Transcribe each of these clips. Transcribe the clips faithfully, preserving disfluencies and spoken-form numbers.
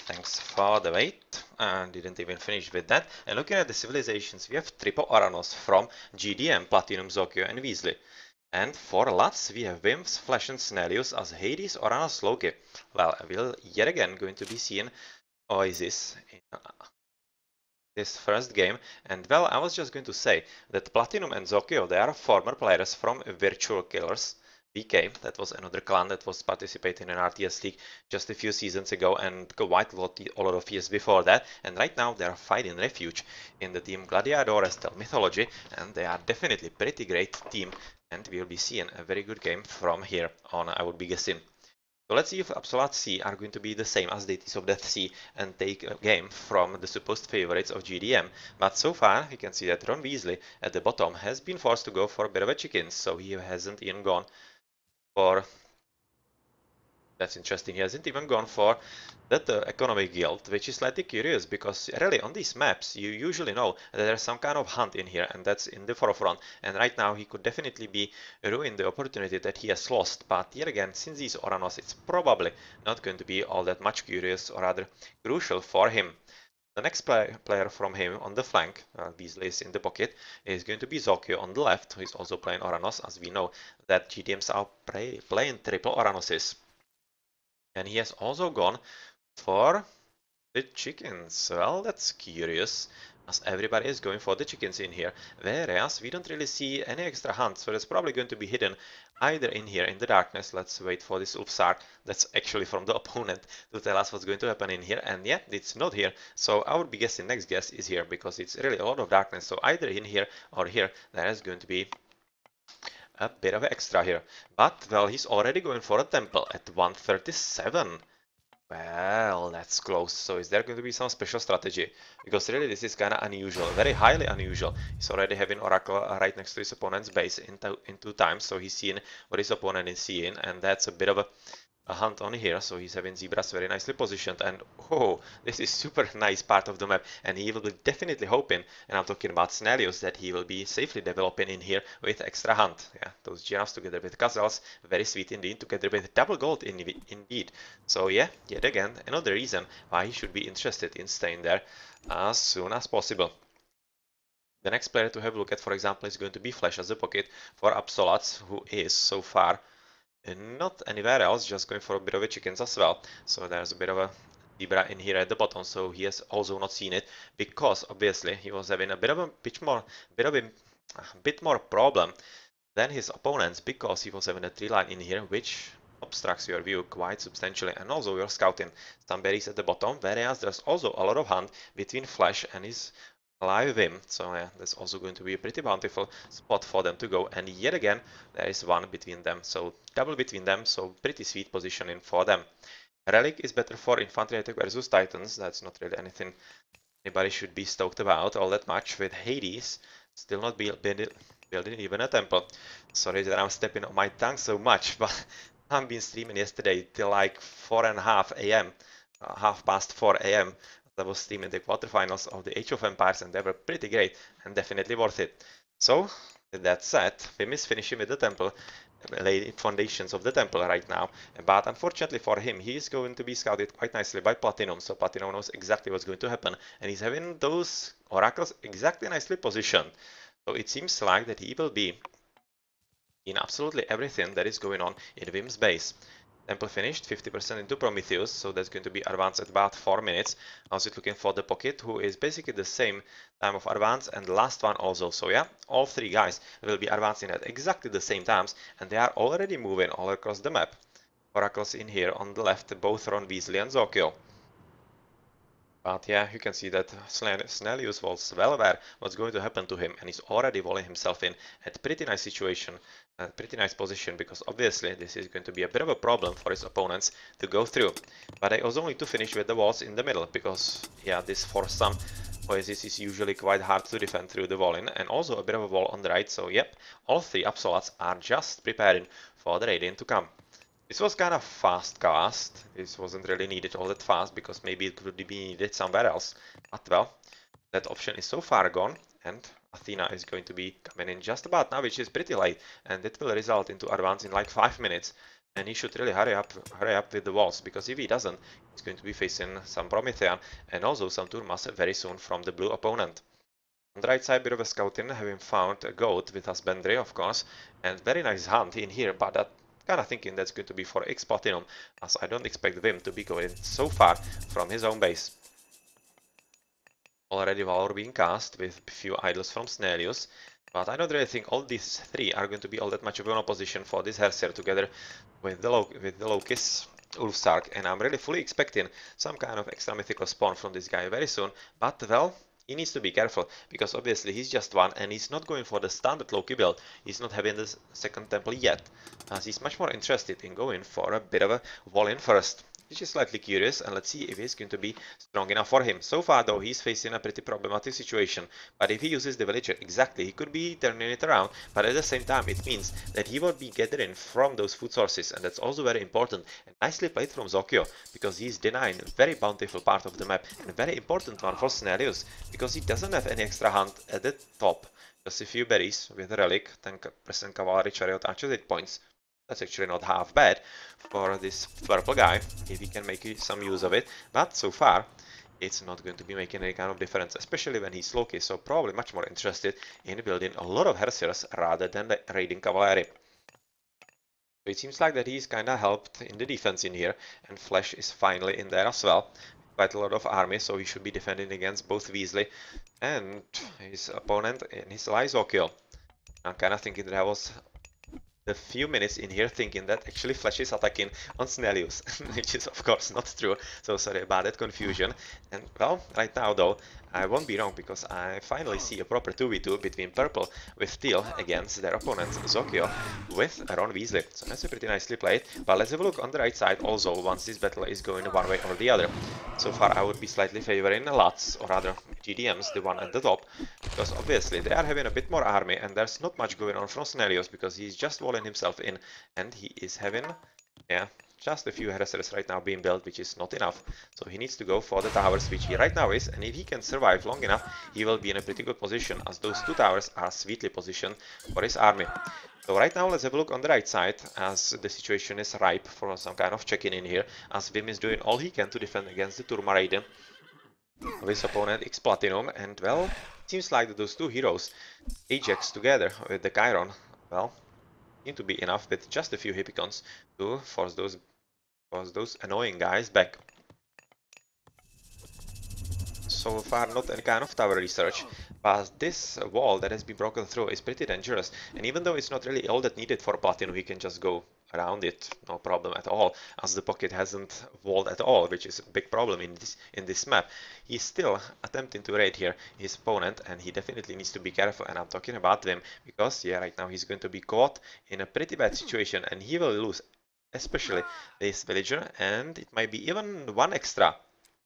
Thanks for the wait, and didn't even finish with that. And looking at the civilizations, we have triple Oranos from G D M, Platinum, Zokyo, and Weasley. And for Lats, we have Wimps, Flash, and Snellius as Hades, Oranos, Loki. Well, we'll yet again going to be seeing Oasis in this first game. And well, I was just going to say that Platinum and Zokyo, they are former players from Virtual Killers. V K, that was another clan that was participating in R T S League just a few seasons ago and quite a lot, a lot of years before that. And right now they are fighting Refuge in the team Gladiadores Tel Mythology, and they are definitely pretty great team. And we'll be seeing a very good game from here on, I would be guessing. So let's see if Absolute C are going to be the same as Deities of Death C and take a game from the supposed favorites of G D M. But so far, you can see that Ron Weasley at the bottom has been forced to go for a bit of a chicken, so he hasn't even gone for, that's interesting, he hasn't even gone for that uh, economic guild, which is slightly curious because really on these maps you usually know that there's some kind of hunt in here and that's in the forefront, and right now he could definitely be ruining the opportunity that he has lost. But yet again, since he's Oranos, it's probably not going to be all that much curious or rather crucial for him. The next play player from him on the flank, uh, Weasley is in the pocket, is going to be Zokyo on the left, who is also playing Oranos, as we know that G D Ms are play playing triple Oranoses. And he has also gone for the chickens. Well, that's curious, as everybody is going for the chickens in here, whereas we don't really see any extra hunts, so it's probably going to be hidden either in here in the darkness. Let's wait for this Ulfsar that's actually from the opponent to tell us what's going to happen in here, and yeah, it's not here, so I would be guessing next guess is here because it's really a lot of darkness, so either in here or here there is going to be a bit of extra here. But well, he's already going for a temple at one thirty-seven. Well, that's close. So is there going to be some special strategy? Because really this is kind of unusual, very highly unusual. He's already having Oracle right next to his opponent's base in, in two times, so he's seeing what his opponent is seeing, and that's a bit of a, a hunt on here. So he's having Zebras very nicely positioned, and oh, this is super nice part of the map, and he will be definitely hoping, and I'm talking about Snellius, that he will be safely developing in here with extra hunt. Yeah, those Giraffes together with Castles, very sweet indeed, together with double gold in, indeed. So yeah, yet again, another reason why he should be interested in staying there as soon as possible. The next player to have a look at, for example, is going to be Flash as a pocket for Absoluts, who is so far and not anywhere else, just going for a bit of a chickens as well. So there's a bit of a zebra in here at the bottom, so he has also not seen it because obviously he was having a bit of a bit more, bit of a, a bit more problem than his opponents because he was having a tree line in here, which obstructs your view quite substantially, and also you're scouting some berries at the bottom, whereas there's also a lot of hunt between Flash and his live Vim, so yeah, that's also going to be a pretty bountiful spot for them to go, and yet again there is one between them, so double between them, so pretty sweet positioning for them. Relic is better for infantry attack versus Titans, that's not really anything anybody should be stoked about all that much, with Hades still not build, build, building even a temple. Sorry that I'm stepping on my tongue so much, but I've been streaming yesterday till like four and a half a m, uh, half past four a m I was streaming the quarterfinals of the Age of Empires, and they were pretty great and definitely worth it. So, with that said, Vim is finishing with the temple, laying foundations of the temple right now, but unfortunately for him, he is going to be scouted quite nicely by Platinum, so Platinum knows exactly what's going to happen, and he's having those oracles exactly nicely positioned. So it seems like that he will be in absolutely everything that is going on in Vim's base. Temple finished, fifty percent into Prometheus, so that's going to be advanced at about four minutes. Now it's looking for the pocket, who is basically the same time of advance, and the last one also. So yeah, all three guys will be advancing at exactly the same times, and they are already moving all across the map. Oracles in here on the left, both Ron Weasley and Zokyo. But yeah, you can see that Snellius was well aware what's going to happen to him, and he's already walling himself in at pretty nice situation, a pretty nice position, because obviously this is going to be a bit of a problem for his opponents to go through. But I also need to finish with the walls in the middle, because yeah, this for some Oasis is usually quite hard to defend through the wall in, and also a bit of a wall on the right, so yep, all three Absoluts are just preparing for the Radiant to come. This was kind of fast cast. This wasn't really needed all that fast because maybe it could be needed somewhere else. But well, that option is so far gone, and Athena is going to be coming in just about now, which is pretty late, and it will result into advance in like five minutes. And he should really hurry up, hurry up with the walls, because if he doesn't, he's going to be facing some Promethean and also some Turmas very soon from the blue opponent. On the right side, bit of a scouting, having found a goat with husbandry, of course, and very nice hunt in here, but that kind of thinking that's going to be for X Platinum, as I don't expect Vim to be going so far from his own base. Already Valor being cast with a few idols from Snelius, but I don't really think all these three are going to be all that much of an opposition for this Hersier together with the, Lo with the Lokis, Ulfsark, and I'm really fully expecting some kind of extra mythical spawn from this guy very soon, but well, he needs to be careful, because obviously he's just one and he's not going for the standard Loki build. He's not having the second temple yet, as he's much more interested in going for a bit of a wall-in first, which is slightly curious, and let's see if he's going to be strong enough for him. So far though, he's facing a pretty problematic situation, but if he uses the villager exactly, he could be turning it around, but at the same time it means that he won't be gathering from those food sources, and that's also very important, and nicely played from Zokyo, because he's denying a very bountiful part of the map, and a very important one for Snelius, because he doesn't have any extra hunt at the top, just a few berries with a relic, ten percent cavalry, chariot archers, eight points. That's actually not half bad for this purple guy, if he can make some use of it, but so far it's not going to be making any kind of difference, especially when he's Loki, so probably much more interested in building a lot of Hersiers rather than the raiding cavalry. So it seems like that he's kinda helped in the defense in here, and Flash is finally in there as well. Quite a lot of army, so he should be defending against both Weasley and his opponent in his Zokyo. I'm kinda thinking that I was a few minutes in here thinking that actually Flash is attacking on Snelius, which is of course not true, so sorry about that confusion. And well, right now though, I won't be wrong, because I finally see a proper two v two between Purple with Teal against their opponent Zokyo with Ron Weasley. So that's a pretty nicely played, but let's have a look on the right side also once this battle is going one way or the other. So far I would be slightly favoring Lats, or rather G D Ms, the one at the top, because obviously they are having a bit more army and there's not much going on from Snelius, because he's just walling himself in and he is having, yeah, just a few Heresiers right now being built, which is not enough. So he needs to go for the towers, which he right now is, and if he can survive long enough, he will be in a pretty good position, as those two towers are sweetly positioned for his army. So right now let's have a look on the right side, as the situation is ripe for some kind of check-in in here, as Vim is doing all he can to defend against the Turma Raiden of his opponent X Platinum, and well, seems like that those two heroes, Ajax together with the Chiron, well, seem to be enough with just a few Hippicons to force those force those annoying guys back. So far not any kind of tower research, but this wall that has been broken through is pretty dangerous, and even though it's not really all that needed for Platinum, he can just go around it, no problem at all, as the pocket hasn't walled at all, which is a big problem in this in this map. He's still attempting to raid here his opponent, and he definitely needs to be careful, and I'm talking about them, because yeah, right now he's going to be caught in a pretty bad situation, and he will lose especially this villager, and it might be even one extra.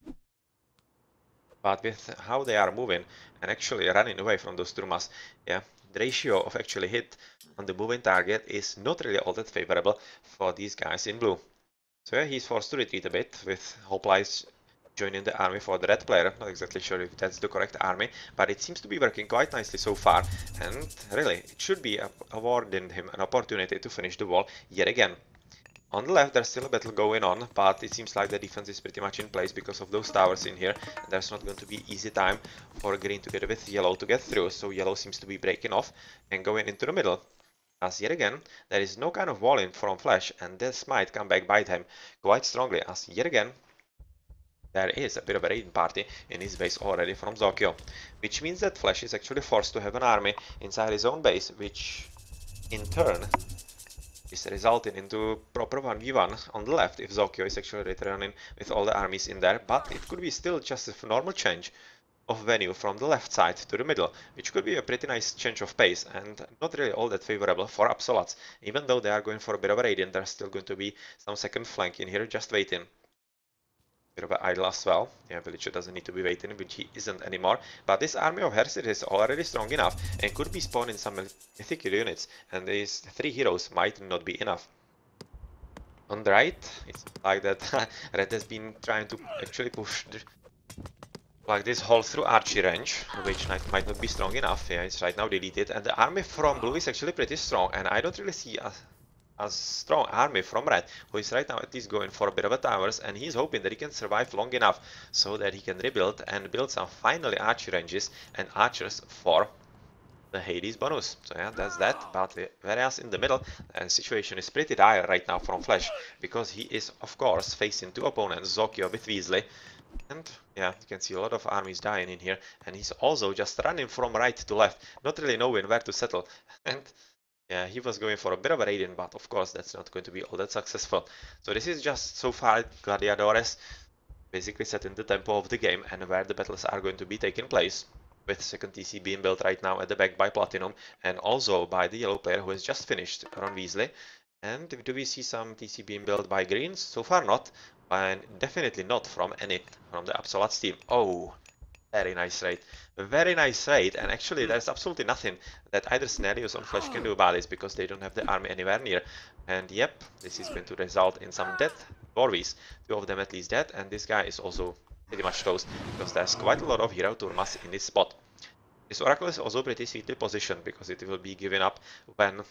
But with how they are moving and actually running away from those Turmas, yeah, the ratio of actually hit on the moving target is not really all that favorable for these guys in blue. So yeah, he's forced to retreat a bit, with Hoplice joining the army for the red player. Not exactly sure if that's the correct army, but it seems to be working quite nicely so far, and really, it should be awarding him an opportunity to finish the wall yet again. On the left, there's still a battle going on, but it seems like the defense is pretty much in place because of those towers in here. And there's not going to be easy time for green together with yellow to get through, so yellow seems to be breaking off and going into the middle. As yet again, there is no kind of wall in from Flash, and this might come back bite him quite strongly, as yet again there is a bit of a raiding party in his base already from Zokyo, which means that Flash is actually forced to have an army inside his own base, which in turn is resulting into proper one v one on the left if Zokyo is actually returning with all the armies in there, but it could be still just a normal change of venue from the left side to the middle, which could be a pretty nice change of pace and not really all that favorable for Absoluts. Even though they are going for a bit of a radiant, there's still going to be some second flank in here just waiting. Bit of an idle as well. Yeah, Villager doesn't need to be waiting, which he isn't anymore. But this army of Hersier is already strong enough and could be spawning some mythical units, and these three heroes might not be enough. On the right, it's like that Red has been trying to actually push the, like this hole through archery range, which might not be strong enough. Yeah, it's right now deleted, and the army from blue is actually pretty strong, and I don't really see a a strong army from Red, who is right now at least going for a bit of a towers, and he's hoping that he can survive long enough so that he can rebuild and build some finally archer ranges and archers for the Hades bonus. So yeah, that's that. But whereas in the middle, the situation is pretty dire right now from Flash, because he is of course facing two opponents, Zokyo with Weasley. And yeah, you can see a lot of armies dying in here, and he's also just running from right to left, not really knowing where to settle. And yeah, he was going for a bit of a Radiant, but of course that's not going to be all that successful. So this is just so far Gladiadores basically setting the tempo of the game and where the battles are going to be taking place, with second T C being built right now at the back by Platinum and also by the yellow player who has just finished, Ron Weasley. And do we see some T C being built by Greens? So far not, and definitely not from any from the Absoluts team. Oh, very nice raid. Very nice raid, and actually there's absolutely nothing that either Scenarios or Flash can do about this because they don't have the army anywhere near. And yep, this is going to result in some dead Dwarvies. Two of them at least dead, and this guy is also pretty much toast because there's quite a lot of hero turmas in this spot. This Oracle is also pretty sweetly positioned because it will be given up when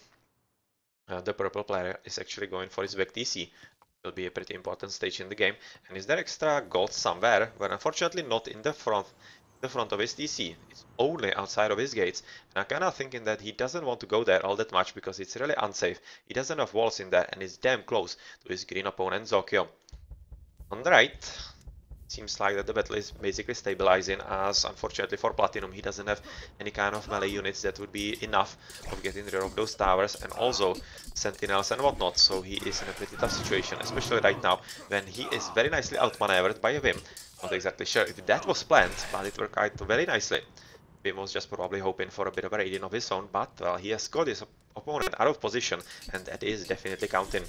uh, the purple player is actually going for his back T C. It will be a pretty important stage in the game. And is there extra gold somewhere? Well, unfortunately not in the front the front of his T C. It's only outside of his gates, and I'm kinda thinking that he doesn't want to go there all that much because it's really unsafe. He doesn't have walls in there and is damn close to his green opponent Zokyo. On the right, seems like that the battle is basically stabilizing, as unfortunately for Platinum he doesn't have any kind of melee units that would be enough of getting rid of those towers and also sentinels and whatnot, so he is in a pretty tough situation, especially right now when he is very nicely outmaneuvered by a Vim. Not exactly sure if that was planned, but it worked out very nicely. Vim was just probably hoping for a bit of a raiding of his own, but well, he has got his op opponent out of position, and that is definitely counting.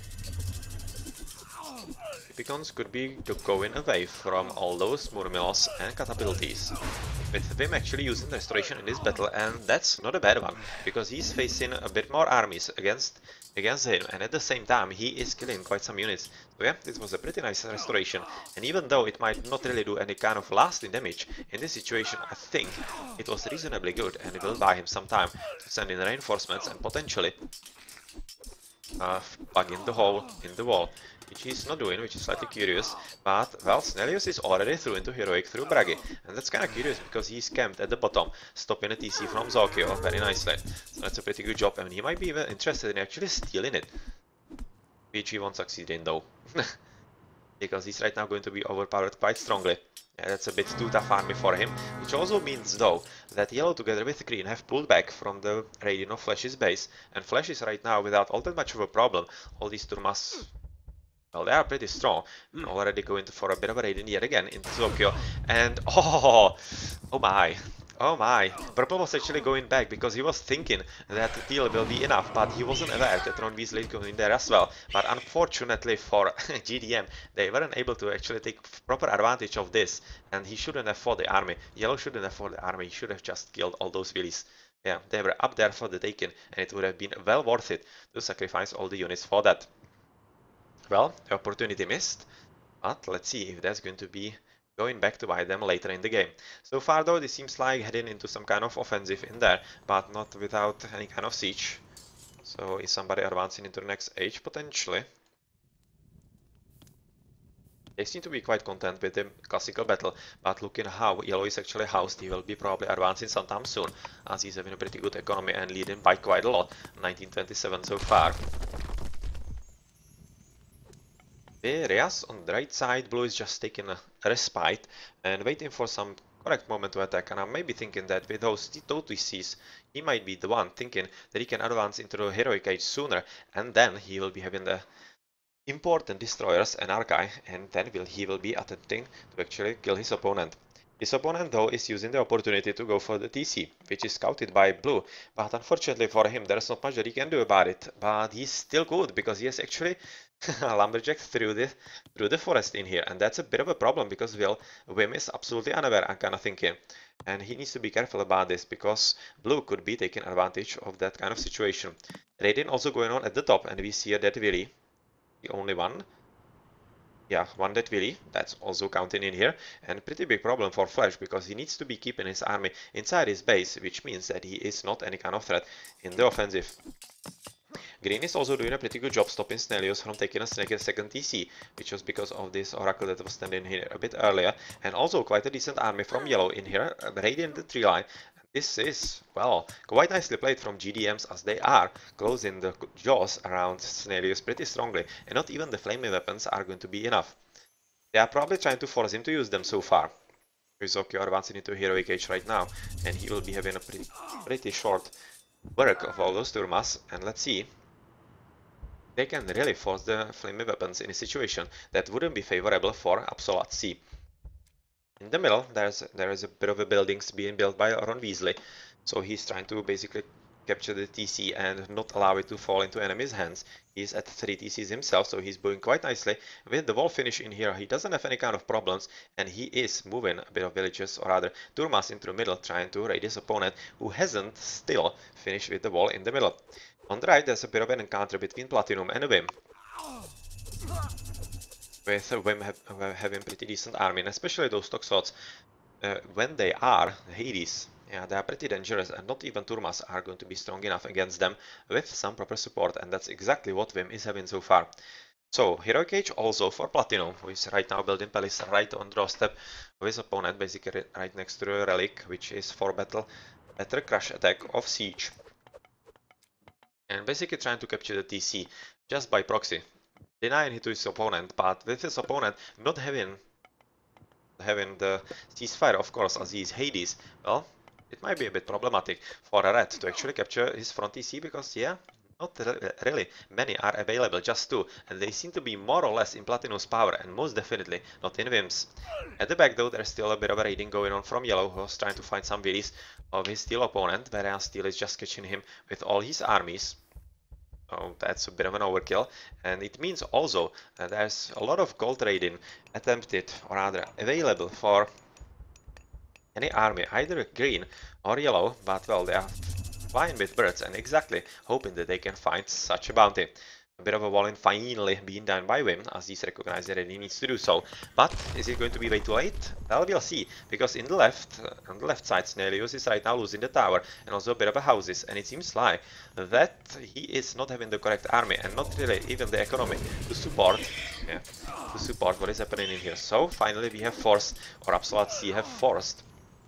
Typicons could be going away from all those Murmilos and Catapulties, with Vim actually using Restoration in this battle, and that's not a bad one, because he's facing a bit more armies against against him, and at the same time he is killing quite some units. So yeah, this was a pretty nice Restoration, and even though it might not really do any kind of lasting damage, in this situation I think it was reasonably good, and it will buy him some time to send in reinforcements and potentially uh, plug in the hole in the wall, which he's not doing, which is slightly curious, but well, Snelius is already through into Heroic through Bragi, and that's kinda curious because he's camped at the bottom, stopping a T C from Zokyo very nicely. So that's a pretty good job, and he might be even interested in actually stealing it, which he won't succeed in though, because he's right now going to be overpowered quite strongly. Yeah, that's a bit too tough army for him, which also means though that Yellow together with Green have pulled back from the raiding of Flash's base, and Flash is right now without all that much of a problem. All these Turmas, well, they are pretty strong, and already going for a bit of a raiding yet again into Zokyo, and oh, oh my, oh my, Purple was actually going back because he was thinking that the deal will be enough, but he wasn't aware that Ron Weasley is going there as well. But unfortunately for G D M, they weren't able to actually take proper advantage of this, and he shouldn't have fought the army. Yellow shouldn't have fought the army, he should have just killed all those Willies. Yeah, they were up there for the taking, and it would have been well worth it to sacrifice all the units for that. Well, the opportunity missed, but let's see if that's going to be going back to bite them later in the game. So far though, this seems like heading into some kind of offensive in there, but not without any kind of siege. So is somebody advancing into the next age potentially? They seem to be quite content with the classical battle, but looking how Yellow is actually housed, he will be probably advancing sometime soon, as he's having a pretty good economy and leading by quite a lot, nineteen twenty-seven so far. Whereas on the right side, Blue is just taking a respite and waiting for some correct moment to attack, and I'm maybe thinking that with those two T Cs, he might be the one thinking that he can advance into the Heroic Age sooner, and then he will be having the important destroyers and Archai, and then will he will be attempting to actually kill his opponent. His opponent though is using the opportunity to go for the T C, which is scouted by Blue, but unfortunately for him there's not much that he can do about it, but he's still good because he has actually lumberjack through the through the forest in here, and that's a bit of a problem because well, Vim is absolutely unaware, I'm kinda thinking, and he needs to be careful about this because Blue could be taking advantage of that kind of situation. Raiden also going on at the top, and we see a dead Willy, the only one. Yeah, one dead Willy, that's also counting in here, and pretty big problem for Flash because he needs to be keeping his army inside his base, which means that he is not any kind of threat in the offensive. Green is also doing a pretty good job stopping Snelius from taking a second T C, which was because of this Oracle that was standing here a bit earlier, and also quite a decent army from Yellow in here, raiding the tree line. This is, well, quite nicely played from G D Ms, as they are closing the jaws around Snelius pretty strongly, and not even the flaming weapons are going to be enough. They are probably trying to force him to use them so far. Rizokyo advancing into Heroic Age right now, and he will be having a pretty, pretty short work of all those Turmas, and let's see. They can really force the flaming weapons in a situation that wouldn't be favorable for Absolat C. In the middle, there's there is a bit of a buildings being built by Ron Weasley, so he's trying to basically capture the T C and not allow it to fall into enemies' hands. He's at three T Cs himself, so he's doing quite nicely. With the wall finish in here, he doesn't have any kind of problems, and he is moving a bit of villages, or rather Turmas, into the middle, trying to raid his opponent, who hasn't still finished with the wall in the middle. On the right, there's a bit of an encounter between Platinum and Vim, with Vim have, having pretty decent army, and especially those Toxots, uh, when they are Hades. Yeah, they are pretty dangerous, and not even Turmas are going to be strong enough against them with some proper support, and that's exactly what Vim is having so far. So, Heroic Age also for Platinum, who is right now building Palace right on the doorstep of his opponent, basically right next to the Relic, which is for battle, better crush attack of Siege. And basically trying to capture the T C just by proxy, denying it to his opponent, but with his opponent not having, having the ceasefire, of course, as he is Hades, well, it might be a bit problematic for a Red to actually capture his front T C, because, yeah, not really many are available, just two, and they seem to be more or less in Platinum's power, and most definitely not in Vim's. At the back, though, there's still a bit of a raiding going on from Yellow, who's trying to find some villies of his Steel opponent, whereas Steel is just catching him with all his armies. Oh, that's a bit of an overkill, and it means also that there's a lot of gold raiding attempted, or rather available, for any army, either green or yellow, but well, they are flying with birds and exactly hoping that they can find such a bounty. A bit of a wall-in finally being done by Vim, as he's recognized that he needs to do so. But is it going to be way too late? Well, we'll see, because in the left, uh, on the left side, Snelius is right now losing the tower and also a bit of a houses, and it seems like that he is not having the correct army and not really even the economy to support, yeah, to support what is happening in here. So finally we have forced, or Absolat C have forced,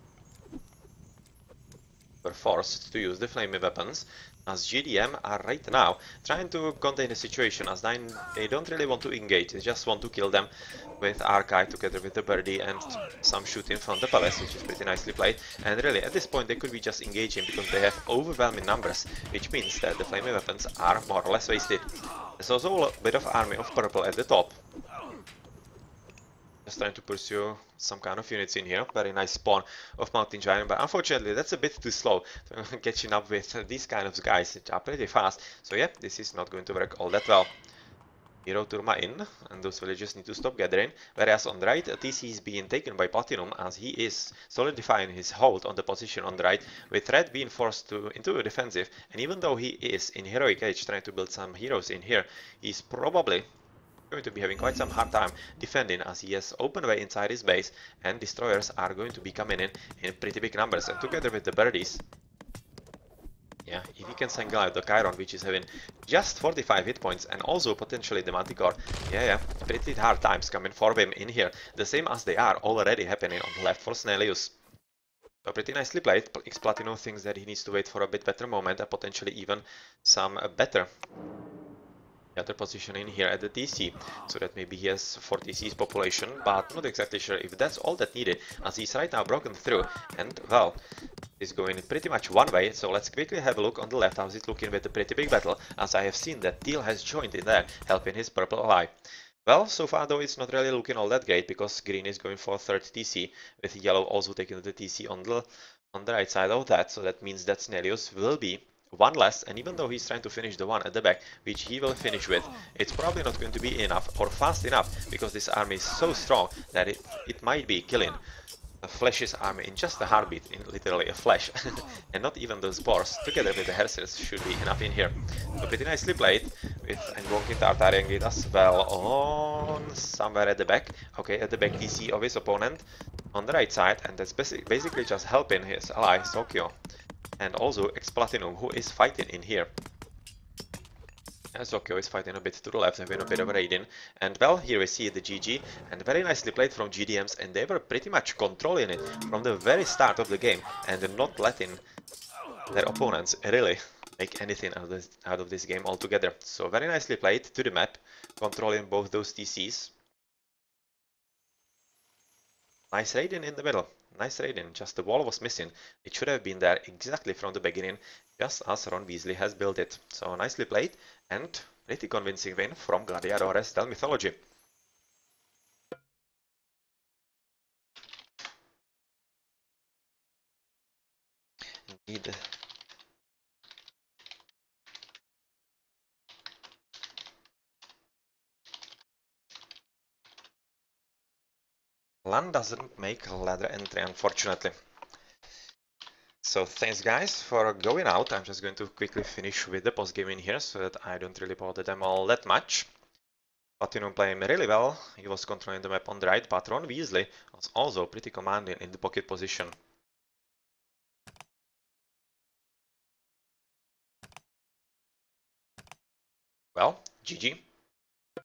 were forced to use the flaming weapons, as G D M are right now trying to contain the situation, as they don't really want to engage, they just want to kill them with Archive together with the Birdie and some shooting from the Palace, which is pretty nicely played. And really, at this point, they could be just engaging because they have overwhelming numbers, which means that the flaming weapons are more or less wasted. There's also a bit of army of purple at the top, just trying to pursue some kind of units in here. Very nice spawn of Mountain Giant, but unfortunately that's a bit too slow catching up with these kind of guys, which are pretty fast. So yeah, this is not going to work all that well. Hero Turma in, and those villagers need to stop gathering, whereas on the right, a T C is being taken by Platinum, as he is solidifying his hold on the position on the right, with Red being forced to into a defensive, and even though he is in Heroic Age trying to build some heroes in here, he's probably going to be having quite some hard time defending, as he has open way inside his base, and destroyers are going to be coming in in pretty big numbers, and together with the birdies, yeah, if he can single out the Chiron, which is having just forty-five hit points, and also potentially the Manticore, yeah, yeah, pretty hard times coming for him in here, the same as they are already happening on the left for Snelius. So pretty nicely played. X Platinum thinks that he needs to wait for a bit better moment, and potentially even some uh, better other position in here at the T C, so that maybe he has four T Cs population, but not exactly sure if that's all that needed, as he's right now broken through, and well, is going pretty much one way. So let's quickly have a look on the left, how's it looking with a pretty big battle, as I have seen that Teal has joined in there, helping his purple ally. Well, so far though it's not really looking all that great, because green is going for third T C, with yellow also taking the T C on the on the right side of that, so that means that Snelius will be one less, and even though he's trying to finish the one at the back, which he will finish with, it's probably not going to be enough or fast enough, because this army is so strong that it, it might be killing a Flash's army in just a heartbeat, in literally a flash, and not even those boars together with the Hersers should be enough in here. So pretty nicely played, with Invoking Tartarian Gate as well on somewhere at the back. Okay, at the back T C of his opponent on the right side, and that's basi basically just helping his ally Tokyo. And also X Platinum, who is fighting in here. And Zocchio is fighting a bit to the left, having a bit of a raid-in. And well, here we see the G G, and very nicely played from G D Ms, and they were pretty much controlling it from the very start of the game, and not letting their opponents really make anything out of this, out of this game altogether. So very nicely played to the map, controlling both those T Cs. Nice raid-in in the middle. Nice raid-in, just the wall was missing. It should have been there exactly from the beginning, just as Ron Weasley has built it. So nicely played, and pretty convincing win from Gladiadores del Mythology. Indeed. Lan doesn't make a ladder entry, unfortunately. So thanks guys for going out. I'm just going to quickly finish with the post-game in here so that I don't really bother them all that much. Platinum playing really well. He was controlling the map on the right, but Ron Weasley was also pretty commanding in the pocket position. Well, G G.